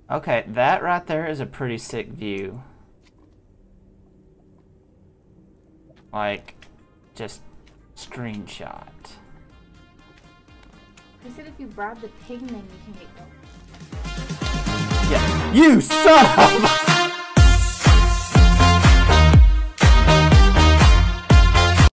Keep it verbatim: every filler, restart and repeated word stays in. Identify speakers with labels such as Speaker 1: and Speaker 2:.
Speaker 1: Okay, that right there is a pretty sick view. Like, just screenshot.
Speaker 2: They said if you bribe the pigman, you can get gold.
Speaker 1: Yeah. You son of a